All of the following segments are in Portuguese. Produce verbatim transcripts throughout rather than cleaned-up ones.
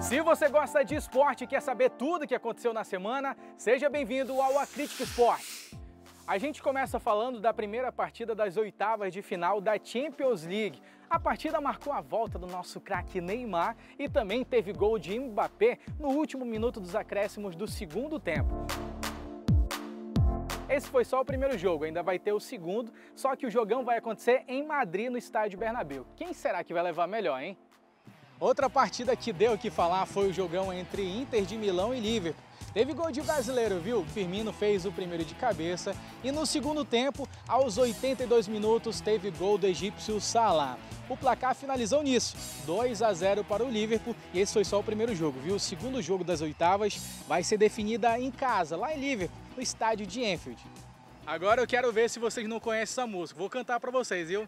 Se você gosta de esporte e quer saber tudo o que aconteceu na semana, seja bem-vindo ao Acrítica Esporte. A gente começa falando da primeira partida das oitavas de final da Champions League. A partida marcou a volta do nosso craque Neymar e também teve gol de Mbappé no último minuto dos acréscimos do segundo tempo. Esse foi só o primeiro jogo, ainda vai ter o segundo, só que o jogão vai acontecer em Madrid, no estádio Bernabéu. Quem será que vai levar melhor, hein? Outra partida que deu o que falar foi o jogão entre Inter de Milão e Liverpool. Teve gol de brasileiro, viu? Firmino fez o primeiro de cabeça e no segundo tempo, aos oitenta e dois minutos, teve gol do egípcio Salah. O placar finalizou nisso, dois a zero para o Liverpool, e esse foi só o primeiro jogo, viu? O segundo jogo das oitavas vai ser definida em casa, lá em Liverpool, no estádio de Anfield. Agora eu quero ver se vocês não conhecem essa música. Vou cantar pra vocês, viu?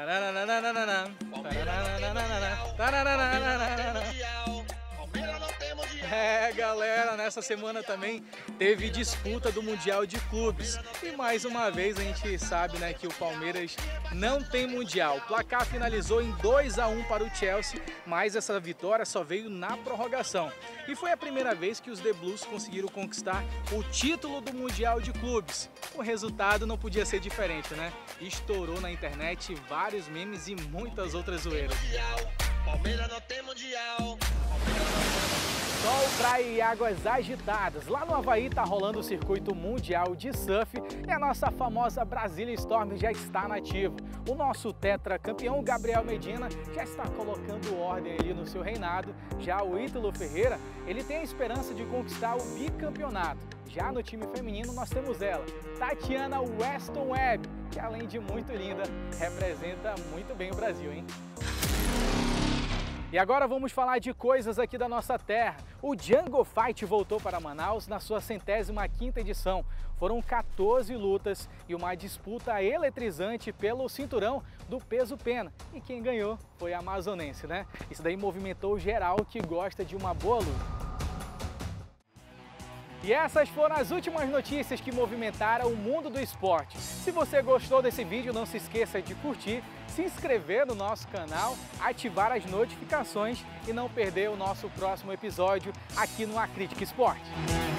É, galera, nessa semana também teve disputa do Mundial de Clubes. E mais uma vez a gente sabe, né, que o Palmeiras não tem Mundial. O placar finalizou em dois a um para o Chelsea, mas essa vitória só veio na prorrogação. E foi a primeira vez que os The Blues conseguiram conquistar o título do Mundial de Clubes. O resultado não podia ser diferente, né? Estourou na internet vários memes e muitas outras zoeiras. Palmeiras não tem Mundial. Sol, praia e águas agitadas. Lá no Havaí tá rolando o circuito mundial de surf e a nossa famosa Brasília Storm já está nativa. O nosso tetracampeão Gabriel Medina já está colocando ordem ali no seu reinado. Já o Ítalo Ferreira, ele tem a esperança de conquistar o bicampeonato. Já no time feminino nós temos ela, Tatiana Weston Webb, que além de muito linda, representa muito bem o Brasil, hein? E agora vamos falar de coisas aqui da nossa terra. O Jungle Fight voltou para Manaus na sua centésima quinta edição. Foram quatorze lutas e uma disputa eletrizante pelo cinturão do peso pena. E quem ganhou foi a amazonense, né? Isso daí movimentou geral que gosta de uma boa luta. E essas foram as últimas notícias que movimentaram o mundo do esporte. Se você gostou desse vídeo, não se esqueça de curtir, se inscrever no nosso canal, ativar as notificações e não perder o nosso próximo episódio aqui no Acrítica Esporte.